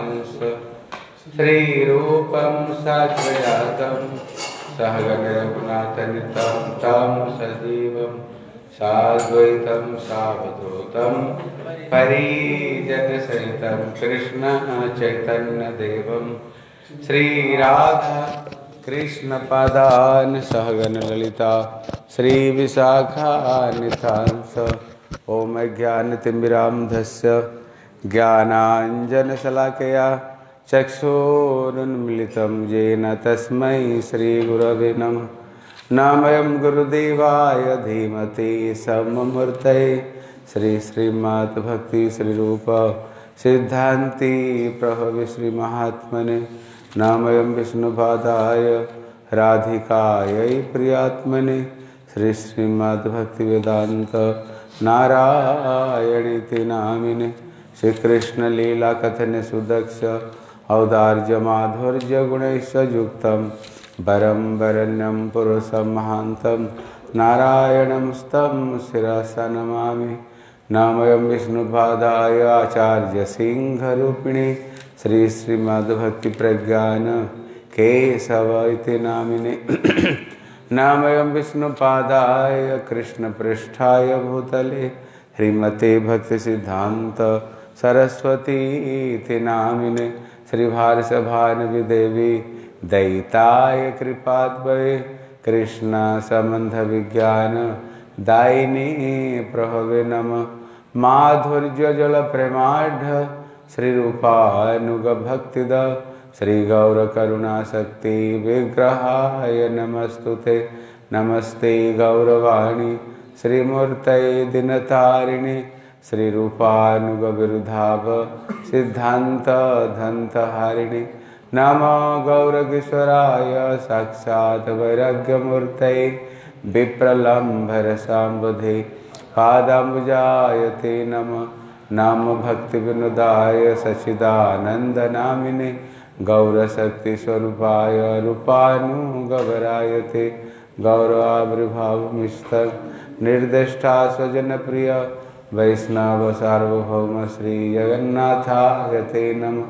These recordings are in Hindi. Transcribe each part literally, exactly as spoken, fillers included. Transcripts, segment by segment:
परमहंस श्रीरूपं साग्रजातं सहगण रघुनाथनितं तं सजीवं साद्वैतं सावधूतं परिजनसहितं कृष्ण चैतन्यदेवं श्रीराधा कृष्णपदान् सहगण ललिता श्रीविशाखान्वितांस ओम ज्ञानतिमिरान्धस्य ज्ञानाञ्जनशलाकया चक्षुरुन्मीलितं येन तस्मै श्रीगुरवे नमः। नमः गुरुदेवाय धीमहि सममूर्तये श्री श्रीमद्भक्ति श्रीरूप सिद्धान्ति प्रभवे श्रीमहात्मने नमः विष्णुपादाय राधिकायै प्रियात्मने श्री श्रीमद्भक्तिवेदान्त नारायणीति नामिने श्री कृष्ण लीला कथन सुदक्ष औदार्य माधुर्य गुणैश्च युक्तं वरं वरण्यं पुरुषं महान्तं नारायणं शिरसा नमामि। नमः विष्णुपादाय आचार्य सिंहरूपिणे श्री श्रीमद्भक्ति प्रज्ञान केशव इति नामिने नमः विष्णुपादाय कृष्णपृष्ठाय भूतले श्रीमते भक्ति सिद्धांत सरस्वती इति नामिने श्री भारसभानवि देवी दैताय कृपाद्वये कृष्ण संबंध विज्ञान दायिनी प्रभवे नमः। माधुर्य जल प्रेमाढ़ श्री रूपानुग भक्तिद श्री गौर करुणा शक्ति विग्रहाय नमस्तुते नमस्ते गौरवाणी श्रीमूर्तये दिनतारिणे श्री रूपानुग विरुधाभ सिद्धांत धंतहारिणे नमो गौरकिशोराय साक्षात् वैराग्यमूर्तये विप्रलम्भर सांबुधे पादाम्बुजायते नमः। नाम भक्ति विनोदाय सच्चिदानंद नामिने गौरशक्ति स्वरूपाय रूपानुगवरायते गौरवाविर्भावमिष्टं निर्दिष्टा स्वजन प्रिय वैष्णव सार्वभौम श्री जगन्नाथाय ते नमः।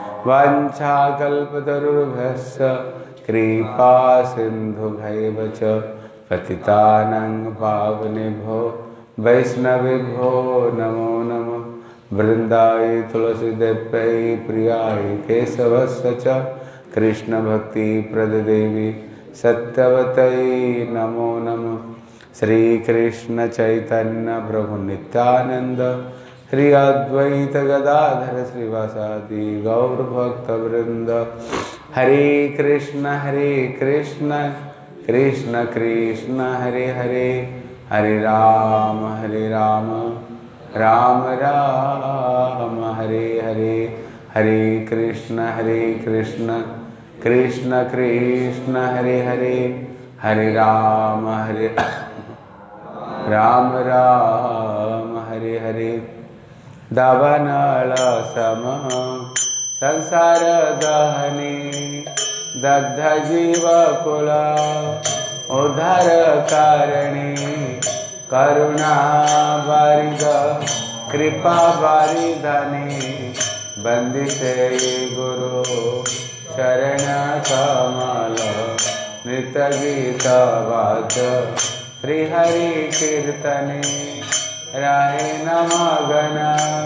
वाञ्छाकल्पतरुभ्यश्च कृपा सिन्धुभ्यैव च पतितानां पावनेभ्यो वैष्णवेभ्यो नमो नमः। वृंदाय तुलसीदेव्यै प्रियाय केशवस्य च कृष्ण भक्ति प्रददेवी सत्यवतै नमो नमः। श्री कृष्ण चैतन्य प्रभु नित्यानंद श्री अद्वैत गदाधर श्रीवासादि गौर भक्त वृंद हरे कृष्ण हरे कृष्ण कृष्ण कृष्ण हरे हरे हरे राम हरे राम राम राम हरे हरे हरे कृष्ण हरे कृष्ण कृष्ण कृष्ण हरे हरे हरे राम हरे राम राम हरे हरे। दावानल सम संसार दहने दग्ध जीव कुल उद्धार कारणे करुणा वारिद कृपा वारिधने बंदिते गुरु चरण कमल नृत गीत वाद श्री हरि कीर्तने राहे नमगन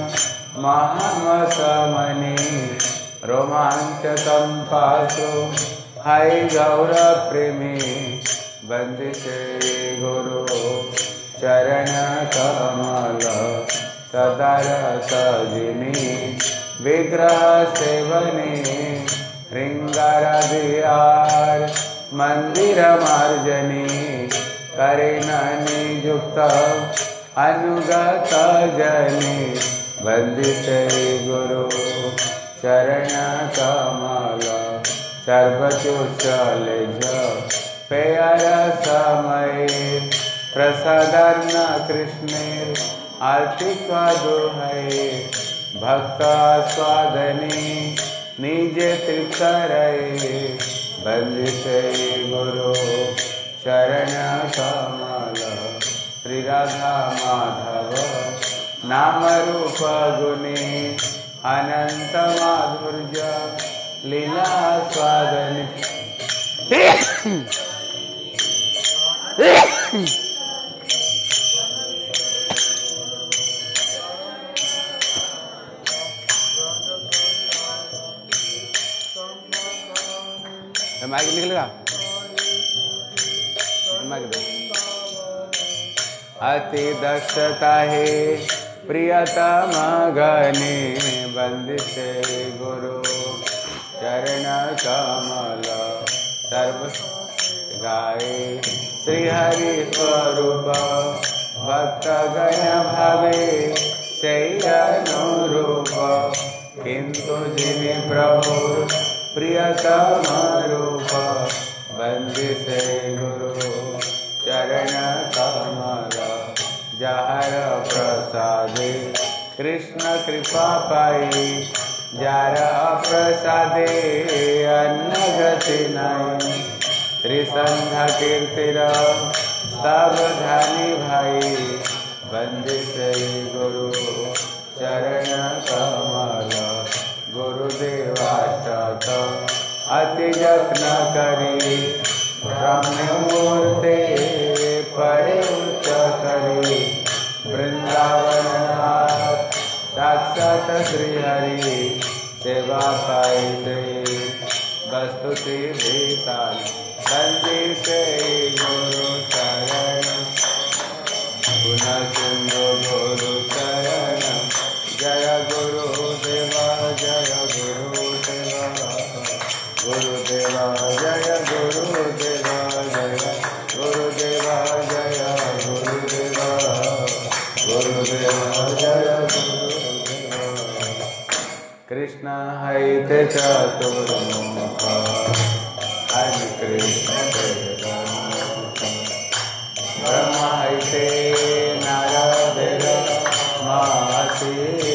महामसमने रोमांचकं पाशो हाय गौर प्रेमे बंदिते गुरु चरण कमल सदर सजिनी विग्रह सेवने श्रृंगार मंदिर मार्जनी करे नियुक्त अनुगत जने वंदिते गुरु चरण कमल सर्वचुचलेज पेयर समय प्रसादर्ण कृष्णेर आर्थिक दुहै भक्त स्वादने निजे तृप्त रहे वंदिते गुरु चरण कमल श्री राधा माधव नाम रूप गुणे अनंत माधुर्य लीला स्वादन माइक निकलेगा माइक अति दक्षता है प्रियतम गणे बंदिसे गुरु चरण कमल सर्व गाये श्री हरि स्वरूप भक्त गण भावे से अनुरूप किंतु जिनि प्रभु प्रियतम रूप बंदिसे गुरु चरण कमल जहर प्रसादे कृष्ण कृपा पाई जार प्रसादे अन्न गति नहीं त्रिसंध्या कीर्तिर सावधानी भाई बंदिसे गुरु चरण कमल गुरुदेवाष्टक अति जत्न करी ब्रह्मूर्ते परे उच्च करी वृंदावन साक्षात श्री हरि सेवा पाई वस्तु सिद्धि काल बंदिसे गुरु चरण पुनः सिंधु गुरु चरण जय गुरु देवा जय गुरु देवा गुरुदेवा जय गुरुदेवा जय गुरुदेवा जय गुरुदेवा गुरुदेवा जय गुरुदेवा कृष्ण हैते चतुर्मुख हरि कृष्ण ब्रह्म हैते नारद मासी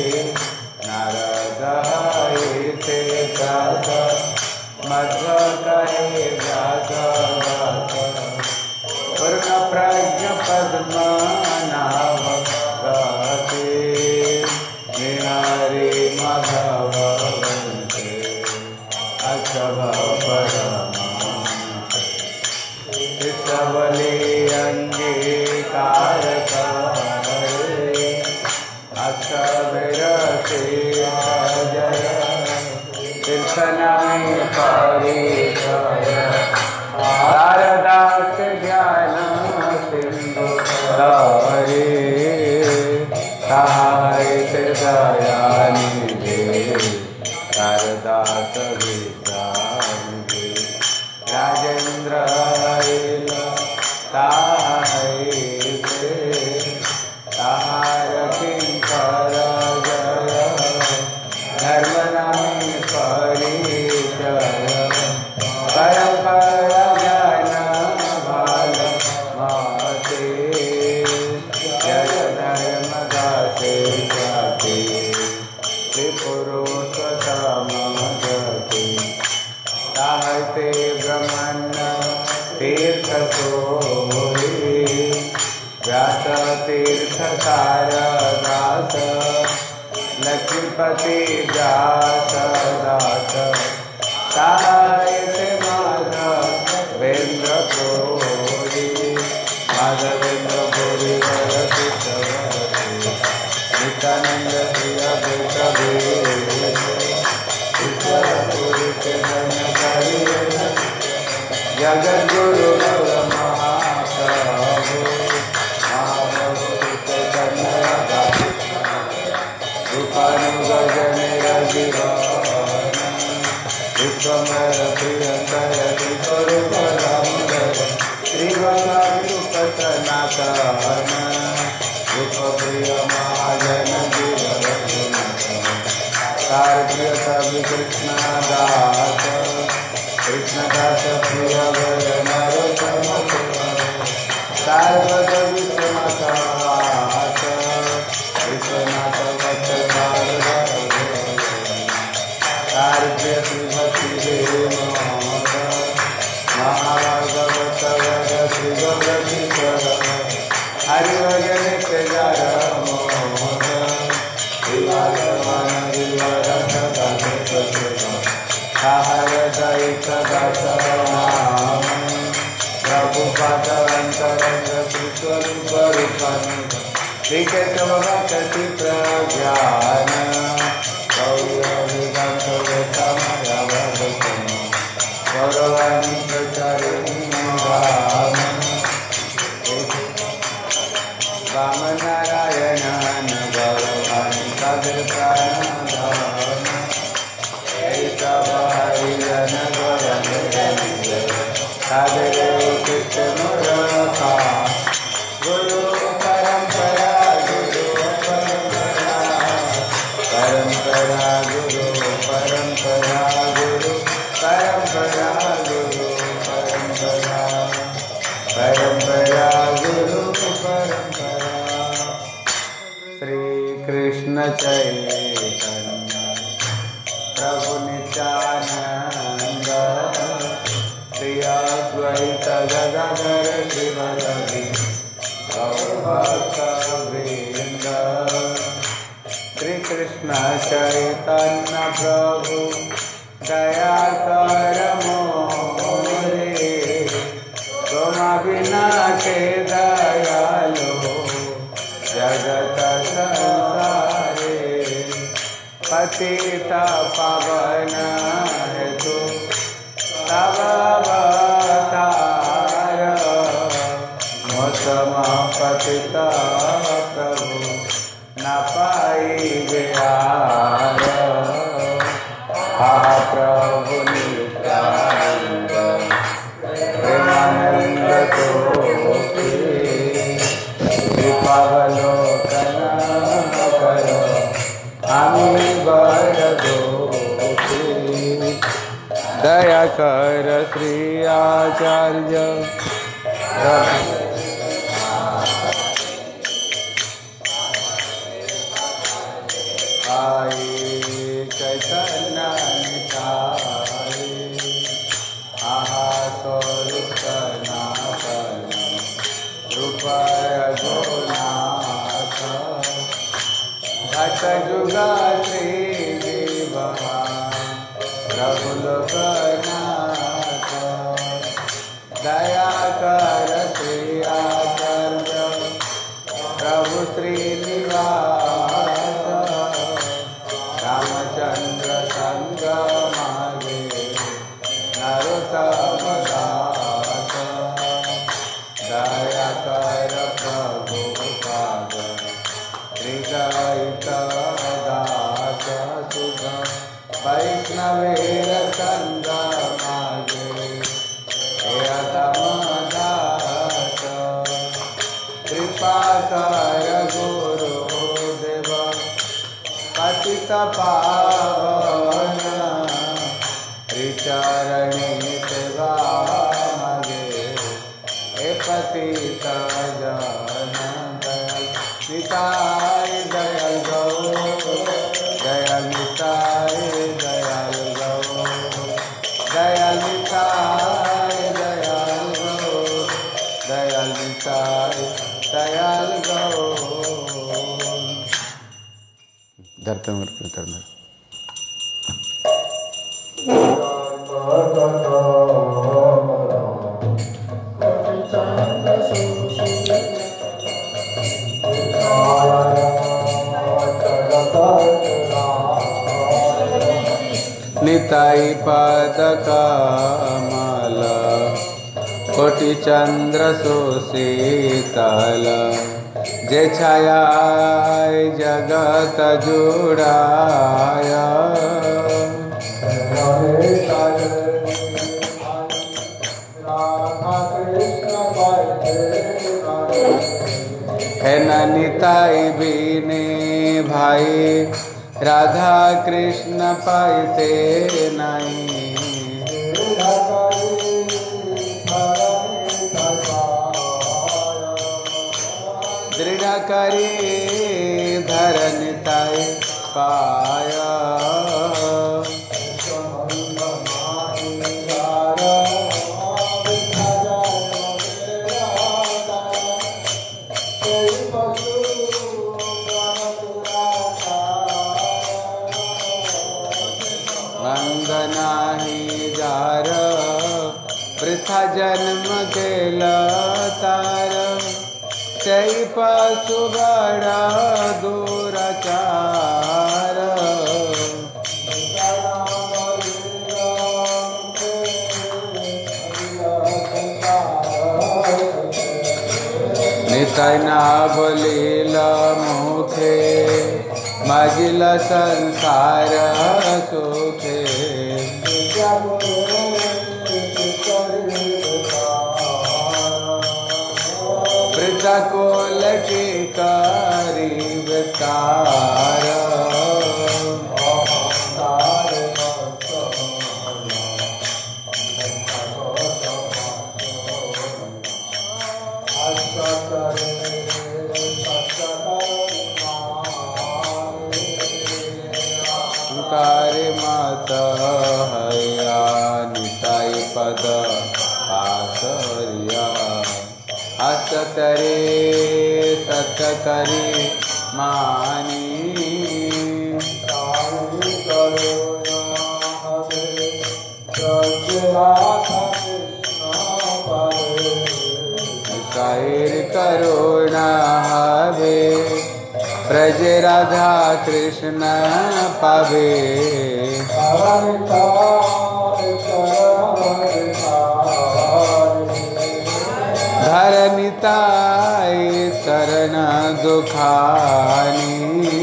नारद हैते व्यास मध्व कहे व्यास पूर्ण प्रज्ञ पद्म नाभ गते निहारी माधव वंदे अक्षभ परम सबले अंगीकार करे अक्षर से जय तीर्थनामी परिचय शारदास ज्ञान सिंधु तारे साहित्य दयानिधे शारदास विद्यानिधे राजेंद्र ताहिते ताहार किंकर जय धर्मनामी परिचय परंपरा ज्ञान बाल माते जय धर्म दासे जाते त्रिपुरुषोत्तम जते ताहते ब्रह्मण्य तीर्थ सोई व्यास तीर्थ तारदास लक्ष्मीपति व्यास दास साहित्य माधवेंद्र पुरी माधवेंद्र पुरी नित्यानंद श्री ईश्वर पुरी के जगत गुरु महाप्रभु रूपानुगज निरजीवन विश्वमय प्रियंकर श्री रूप सनातन रूप प्रिय महाजन कारप्रिय कृष्ण दास कृष्ण दास प्रिय नरोत्तम सार्वद विश्वनाथ विश्वनाथ भक्त कारप्रिय श्री भक्ति देव महाभागवत श्री गौरीश्वर हरिभजन के जय मोहन श्री भगवान सहृदयित दशनाम प्रभुपद अंतरंग कृष्णरूप रूपानुग श्रीकेशव भक्ति प्रज्ञान गौरविगंत वेतमय भगतम गौरवाणी प्रचारिणी राम राम नारायण गौरवाणी कबीर प्राणधाम ऐतव हरिजन गौरव सादरे कृष्ण रखा गुरु परंपरा गुरु परंपरा परंपरा गुरु परंपरा गुरु परंपरा गुरु परंपरा परंपरा गुरु परंपरा श्री कृष्ण चैतन्य प्रभु नित्यानंद श्री अद्वैत गदाधर श्रीवल्लभी भक्तवृंद श्री कृष्ण चैतन्य प्रभु दया कर मोरे तुम बिना के दयालो जगत संसारे पतित पावन हेतु तव अवतार मौसम पतित प्रभु न पाइबे आर हा प्रभु नित्यानंद प्रेमानंद तोषी कृपावलोकन करो हमी वर दोषी दया कर श्री आचार्य आई चैतन्य निताई आहा स्वरूप सनातन रूप रघुनाथ भक्त जुगा श्री देवा प्रभु लोकनाथ दया कर श्री आचार्य प्रभु श्रीनिवास रामचंद्र संग मागे नरोत्तम दास दया कर प्रभु पाद हृदयित दास सुध वैष्णवेर संग मागे यदम दास कृपा कर गुरुदेव पतित पावन त्रिचरणी सेवा मगे हे पतित जन दयाल निताय दयाल गौ दयाल निताय दयाल गौ दयाल निताय दयाल गौ दयाल निताय दयाल गौ दर्शन करना निताई पद कमल कोटि चंद्र सुशीतल जे छाया जगत जुड़ाया है ननिताई बीने भाई राधा कृष्ण पाइते नहीं दृढ़ करी धरनिताई पाया संग नाही जार वृथा जन्म केला तार तई पासु बड़ा दुराचार निताय ना बोलिला मुखे मागिला संसार सुखे वृथा कोल की कारी विकार कारी मत हया निताई पद आसरिया असतरे सत करी मानी कायर करुणा हवे ब्रज राधा कृष्ण पावे धरनिताय शरण दुखानी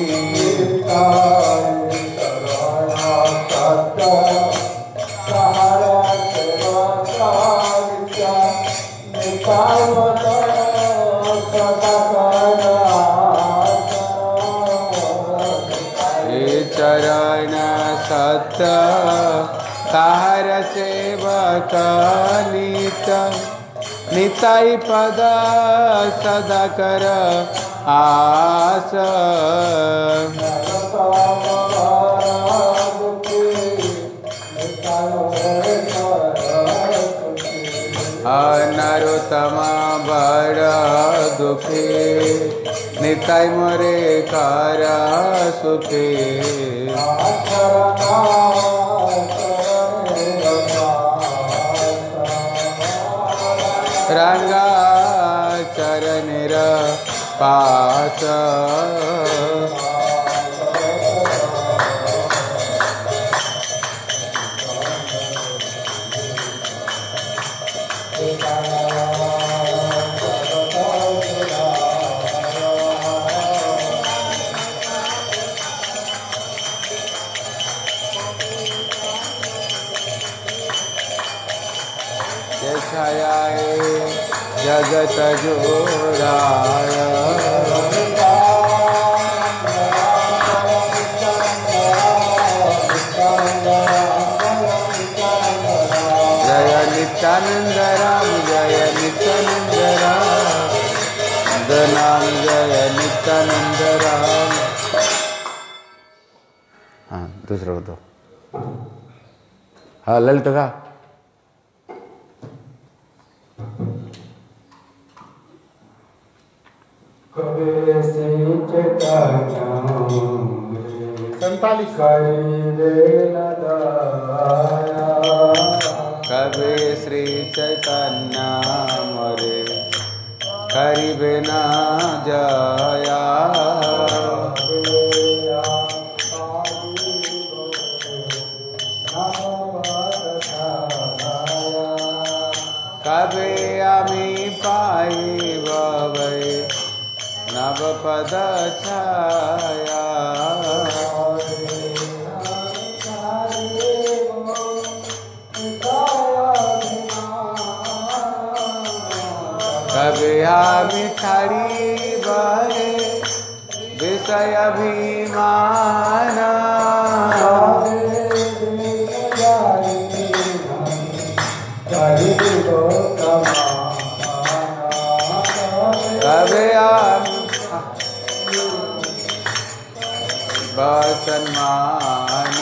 चरण सत्य तार सेवक नीत निताई पद सदा कर आस नरोत्तमा बड़ दुखे निताई मोरे कर सुखे रंगा चरणेर पास छायाए जगत जोराय जय नित्यानंद राम जय नित्यानंद राम नाम जय नित्यानंद राम। हाँ दूसरा दो। हाँ ललित का सैतालीस कबे श्री चैतन्य मोरे करिबे ना जया कबे आमी पाइब नव पद छाया कबे आमी ठाड़ी बहे विषय अभिमान कबे आमी बसन्मान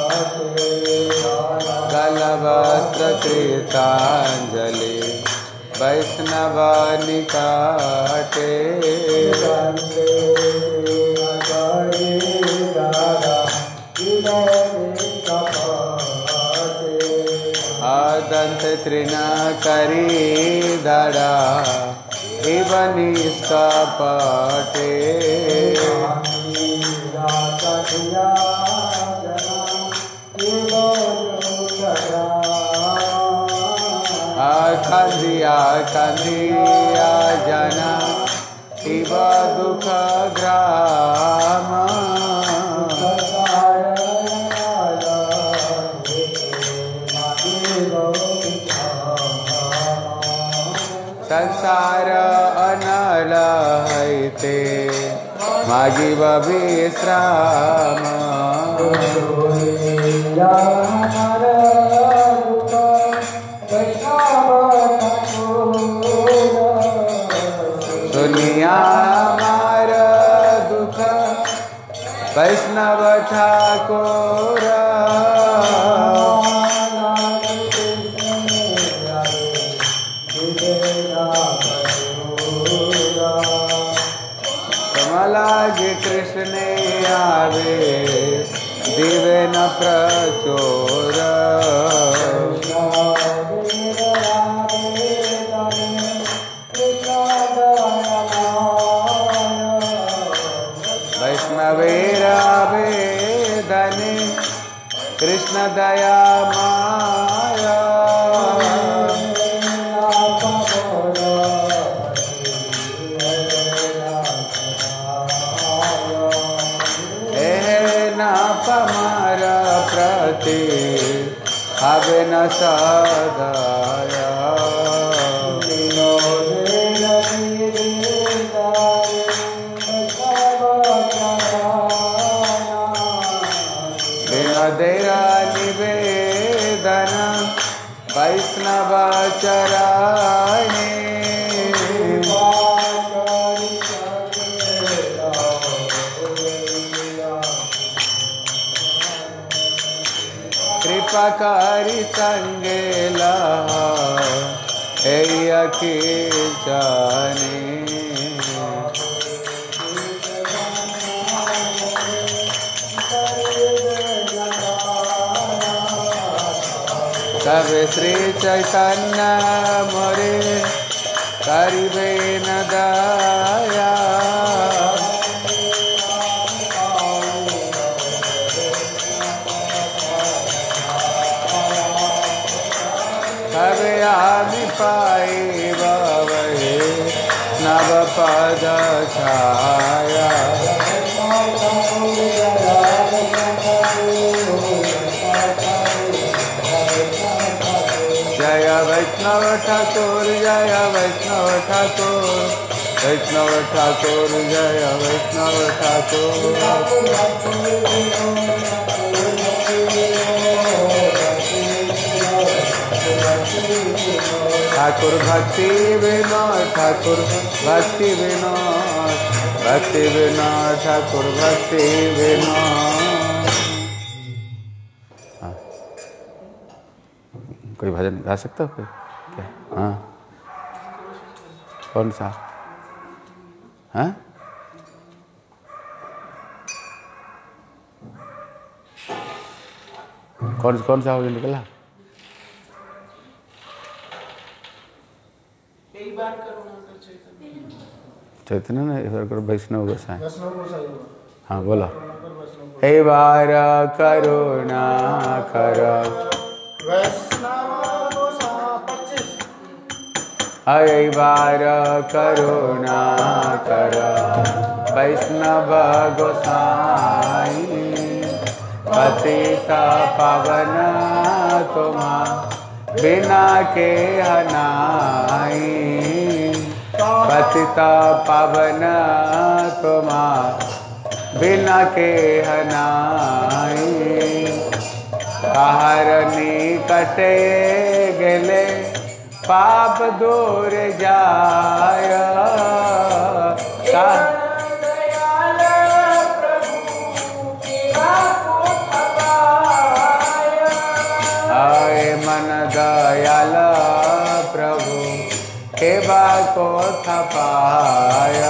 गलवस्त्र कृतांजलि वैष्णव निकटे आदंत तृण करी धरा इव निष्कपटे आखंदिया खंदिया जना इव दुख ग्राम संसार अनल हैते मागिव विश्राम दुनिया मार दुख वैष्णव ठाकुर कमलागे कृष्ण आवे दिवे न प्रचोर वैष्णवेरावेदने कृष्ण दया माया पमार प्रति हवे न सदया विनोदेरा निवेदन वैष्णव चराणे कृपाकारी संगेला की जाने सब श्री चैतन्य मोरे करिबे न दया हवे आदि पाई बाबे नव पद छाया जय वैष्णव ठाकुर जय वैष्णव ठाकुर वैष्णव ठाकुर जय वैष्णव ठाकुर ठाकुर भक्ति विनोद ठाकुर भक्ति विनोद भक्ति विनोद ठाकुर भक्ति विनोद। हाँ। कोई भजन गा सकता हो कोई क्या? हाँ कौन सा? हाँ कौन कौन सा भजन निकला? चैतन्य ने एक बार करो वैष्णव गोसाई। हाँ बोलो। एक बार करुणा कर एक बार करुणा कर वैष्णव गोसाई पतित पावन तुम बिना के हनाई पतित पावन तुम बिना के हनाई आहार निकटे गेले पाप दूर जाय आए मन दयाल प्रभु बाको थपाया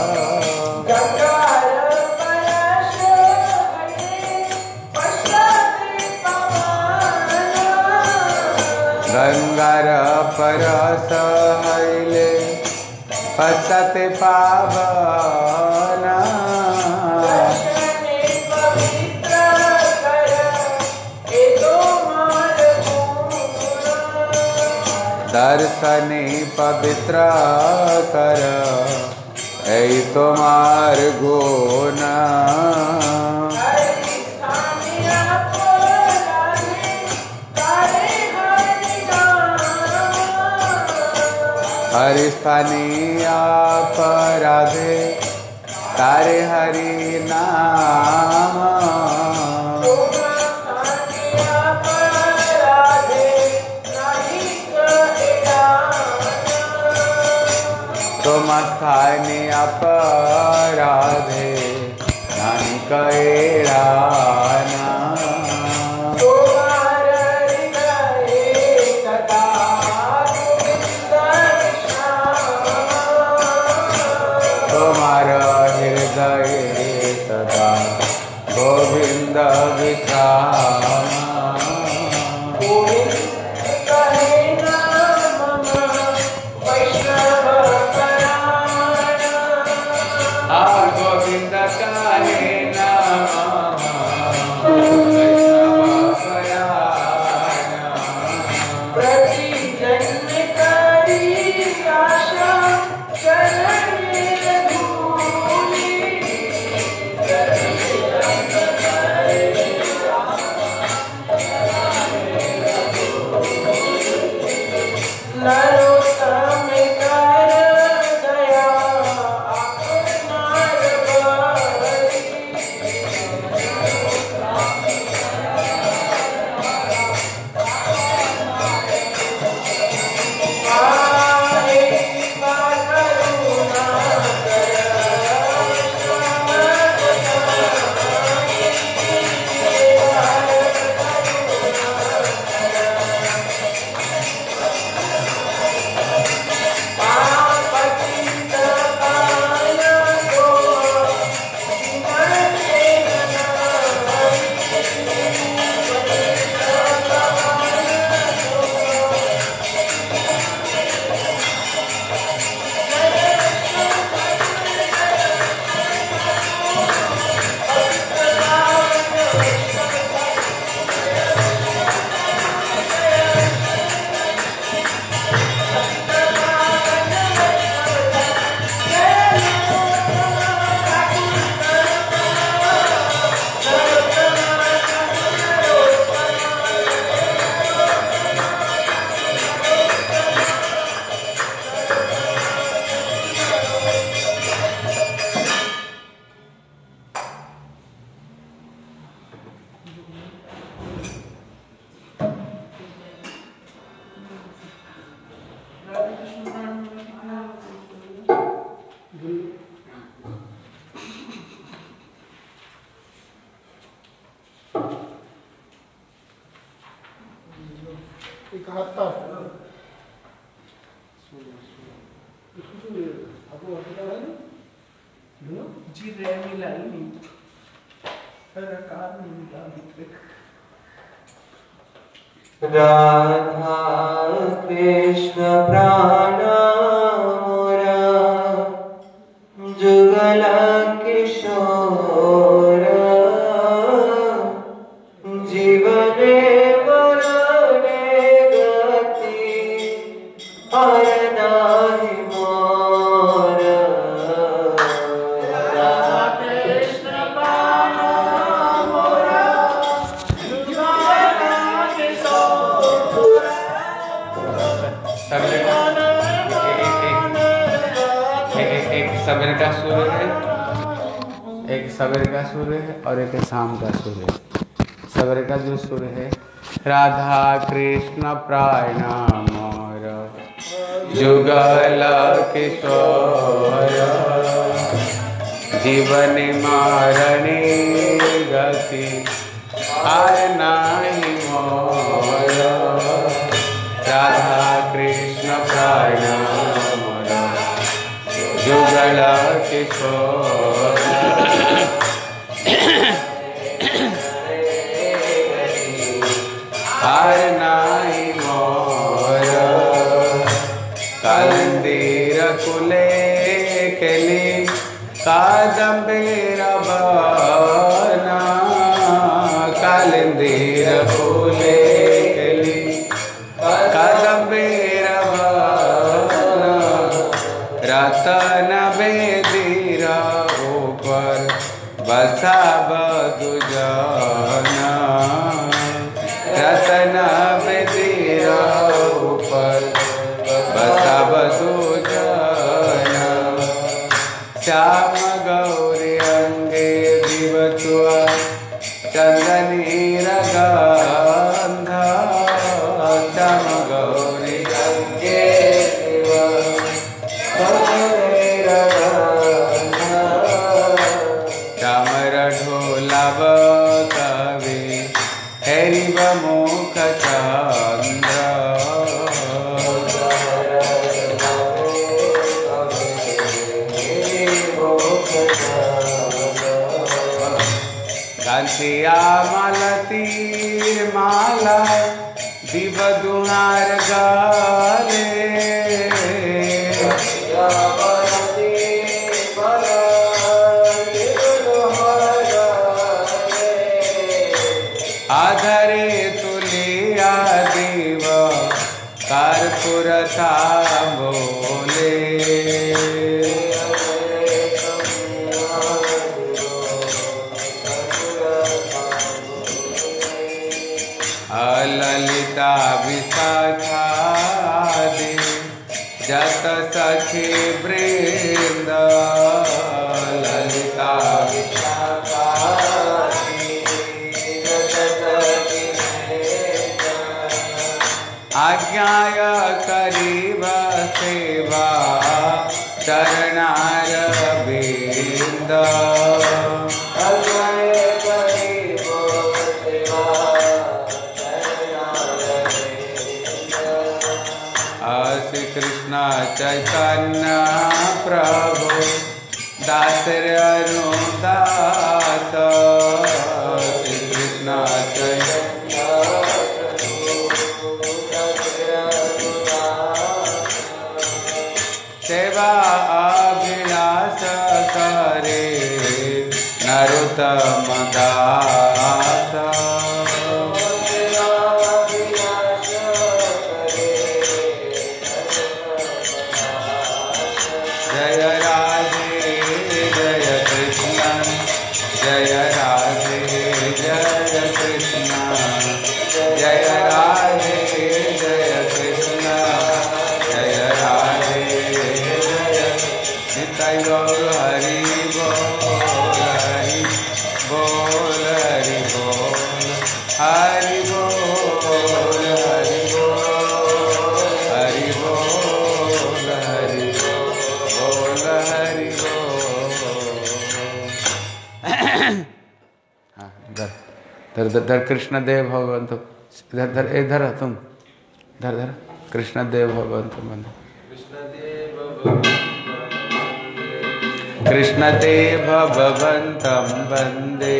गंगार परस हरिले पसते पावना दर्शने पवित्र कर ऐ तुम्हार गुण हरि स्थानीय अपराधे तारे हरि नाम तुम स्थानीय अपराधे नानी कैराना तुम्हारा हृदय सदा गोविंद विश्राम गोविंद काहे नाम प्रति जन्म करी आशा इकहत्तर जी रे मिला ही नहीं कार नहीं मिला राधा कृष्ण प्राण मोरा जुगल किशोर जीवने मरणे गति हर नाही मोर राधा कृष्ण प्राण मोरा सवेरे का सूर्य है, एक सवेरे का सूर्य है और एक शाम का सूर्य है। सवेरे का जो सूर्य है राधा कृष्ण प्राण मोर जुगल किशोर जीवन मरणे गति हार नाही मोर राधा कृष्ण प्राण जुगल किशोर हार नाई मोर कालिंदीर कुले केली कादंबीर बना कालिंदीर कुले केली कादंबीर बना रतन बेदीर ऊपर बसा बधु जना रतन बेदीर ऊपर बसा बधु जना श्याम गौरी अंगे दिवचुआ चंदनीर गंध श्याम गौरी अंगे दिवचुआ चामर ढोलाव कवि हरिव मुख चंद्र घनश्या मालती माला दिव दुहार गाले आधरे तुलिया देव कर्पूर बोले ललिता विशाखादि जत सखी वृंद ललिता विशाखादि जत सखी वृंद आज्ञाय करीब सेवा चरणार बिंद श्री कृष्ण चैतन्य प्रभु दासर अनुदात श्री कृष्ण चैतन्य सेवा अभिलाष करे नरोत्तम दास जय राधे जय कृष्ण जय राधे जय कृष्ण जय राधे जय निताई गौर हरि बोल हरि बोल हरि बोल हरि बोल हरि बोल हरि बोल हरि बोल हरि धर धर धर कृष्णदेव भगवंत इधर धर इधर तुम धर धर कृष्णदेव भगवंत बंधु कृष्णदेव भगवंतम वंदे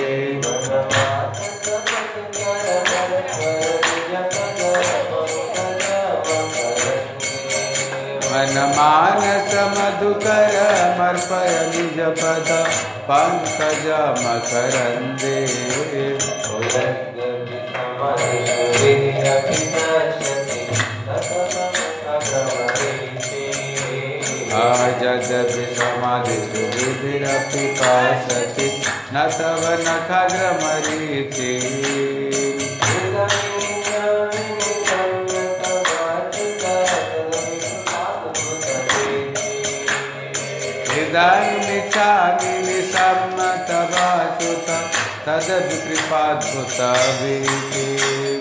मन मानस मधुकर मर्पय निज पद पंकज मकरंदे आजदपि समाधि सुविधिरपि पासति न तव नखद्रमरीचि इदानीमिच्छामि निसम्मतवाचुत तदपि कृपाद्भुतवीति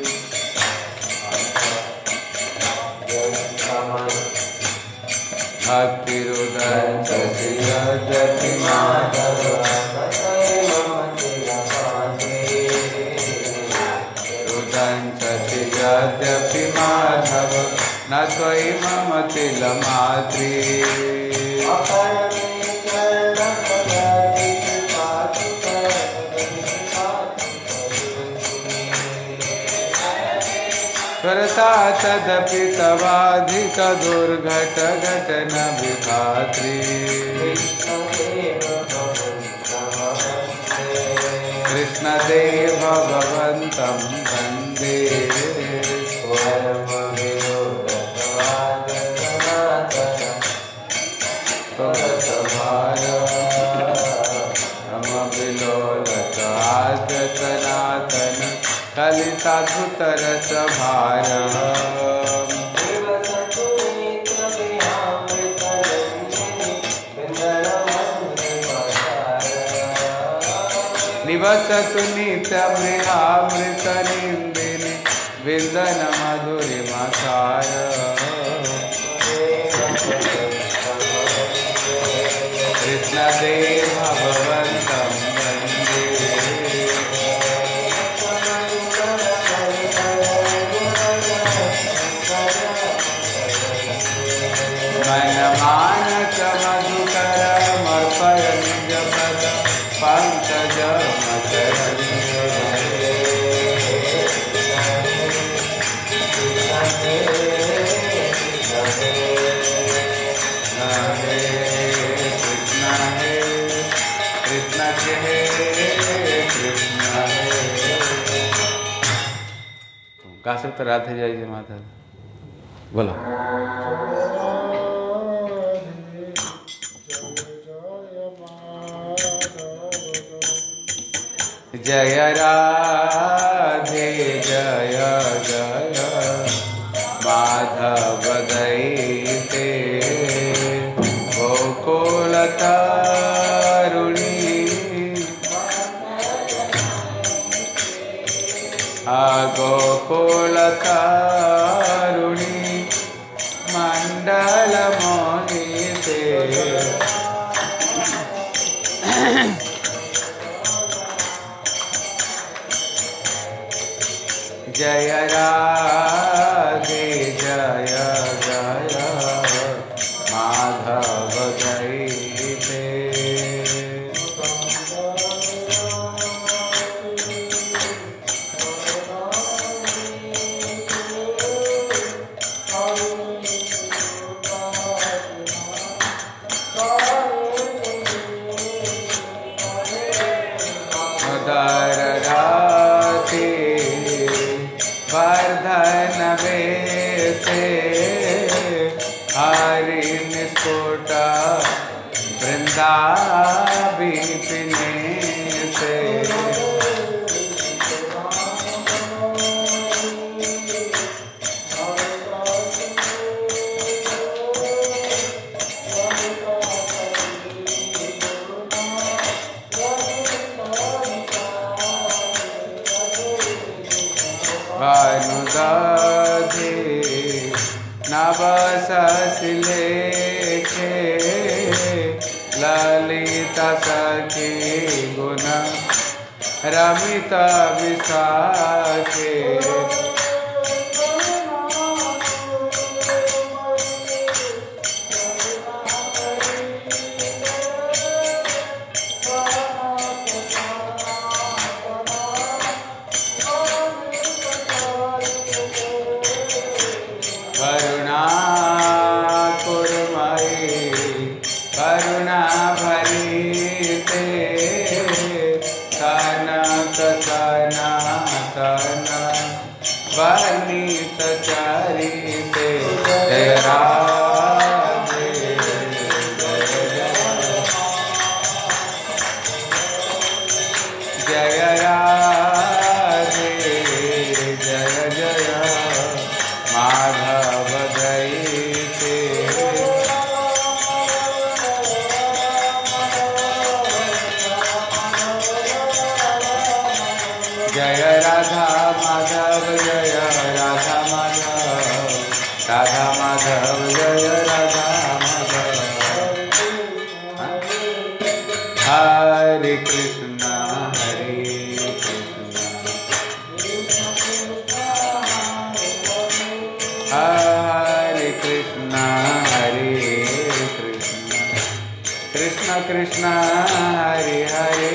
भक्तिरुदञ्चति यद्यपि माधव रुदञ्चति यद्यपि माधव न त्वयि मम तिलमाद्रि ईश्वरता तदपि तवाधिक दुर्घट घटन विधात्री कृष्णदेव भगवन्तं वन्दे सनातन कलिताधुतरस भार निवसतु नित्यमृहामृत निंदिनि विंदन मधुरिमसार कृष्णदेव भगवन्तं वन्दे मनमानस मधुकर मर्पय निज पद पंकज गा सकते राधे जय जय माता बोलो। जय राधे जय जय माधव दैते गोकुल तारुणी गोकुल तारुणी मंडल मोहिते जय राधे जय जय माधव दैते वर्धन वेते हरि निस्फुटा वृंदावी पिने से भानुदाधे नवससिलेखे ललिता सखी गुण रमिता विशाखे करुणा कुर्मयि करुणा भरीते सनत सनातन वर्णित चरिते जय राधे जय राधे जय जय माधव दैते जय राधा माधव जय राधा माधव राधा माधव जय राधा माधव हरे कृष्ण हरे हरे कृष्ण हरे कृष्ण कृष्ण कृष्ण हरे हरे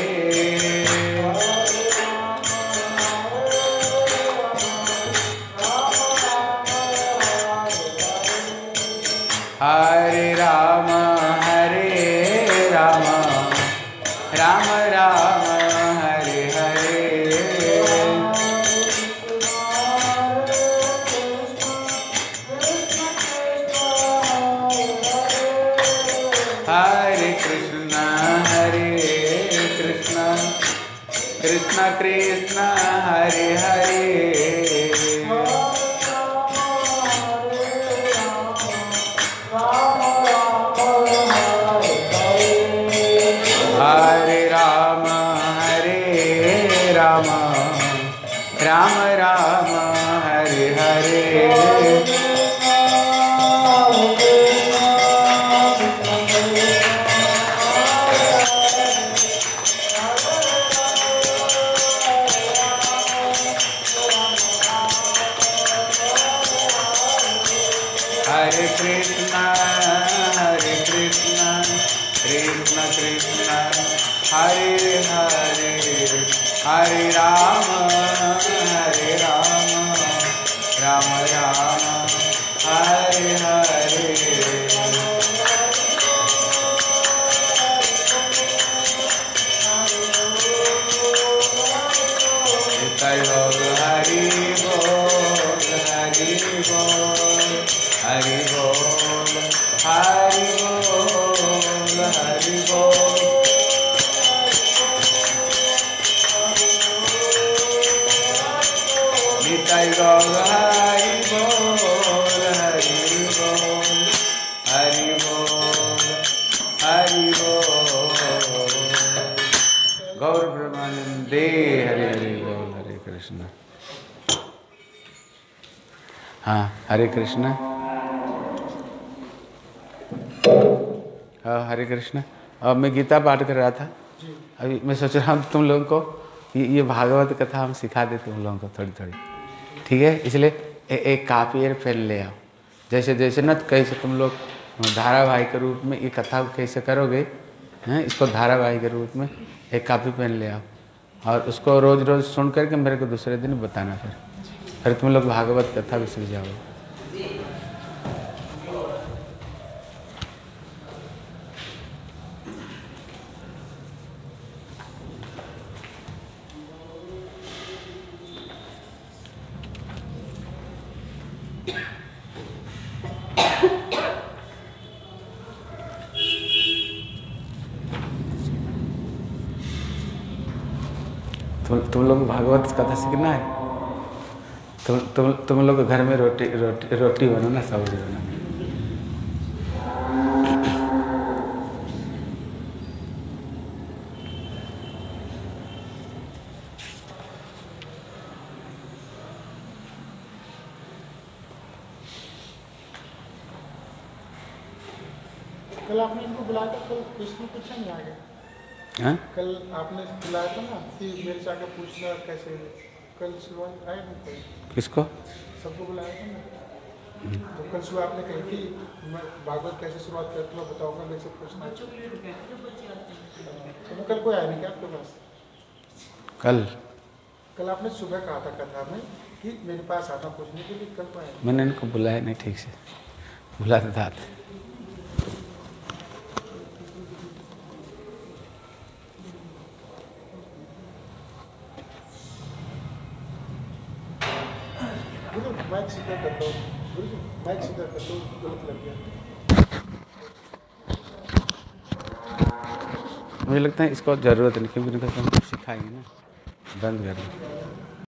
हरे राम हरे राम राम राम हरे हरे हरे कृष्ण हरे कृष्ण कृष्ण कृष्ण हरे हरे हरे राम हरे राम राम राम हरे हरे हरे कृष्णा हरे कृष्णा कृष्ण कृष्ण हरे हरे हरे राम हरे राम राम राम हरे हरे हरि बोल हरि बोल हरि बोल हरि बोल हरि बोल हरि बोल निताई गौर हरि बोल हरि बोल हरि बोल हरि बोल गौर ब्रह्मानंदे हरे हरे बोल हरे कृष्ण। हाँ हरे कृष्ण। हाँ हरे कृष्ण। अब मैं गीता पाठ कर रहा था। अभी मैं सोच रहा हूँ तुम लोगों को ये ये भागवत कथा हम सिखा देते तुम लोगों को थोड़ी थोड़ी, ठीक है? इसलिए ए, एक कापी और पेन ले आओ। जैसे जैसे न कैसे तुम लोग धारावाहिक के रूप में ये कथा को कैसे करोगे हैं, इसको धारावाहिक के रूप में एक कापी पेन ले आओ और उसको रोज़ रोज़ सुन करके मेरे को दूसरे दिन बताना। फिर फिर तुम लोग भागवत कथा भी सीख जाओगे। तुम तुम लोग भागवत कथा सीखना है। तुम तुम तुम लोग घर में रोटी रोटी रोटी बनो ना, सब्जी बनो। कल आपने इनको बुलाया था, कल कृष्ण पूछा नहीं आ गया। हाँ? कल आपने बुलाया था ना कि मेरे से आके पूछना कैसे, कल सुबह आए नहीं कोई? किसको? सबको बुलाया था ना। तो कल सुबह आपने कही कि मैं भागवत कैसे शुरुआत करती हूँ बताऊँगा, मेरे से पूछना। तो कल कोई आया नहीं क्या आपके पास? कल कल आपने सुबह कहा था कथा में कि मेरे पास आना पूछने के लिए, कल को आया? मैंने इनको बुलाया नहीं ठीक से, बुलाते था। माइक सीधा कर लो, माइक सीधा कर लो, गलत लग गया। मुझे लगता है इसको ज़रूरत नहीं, क्योंकि इनको हम सिखाएंगे ना। बंद कर दो।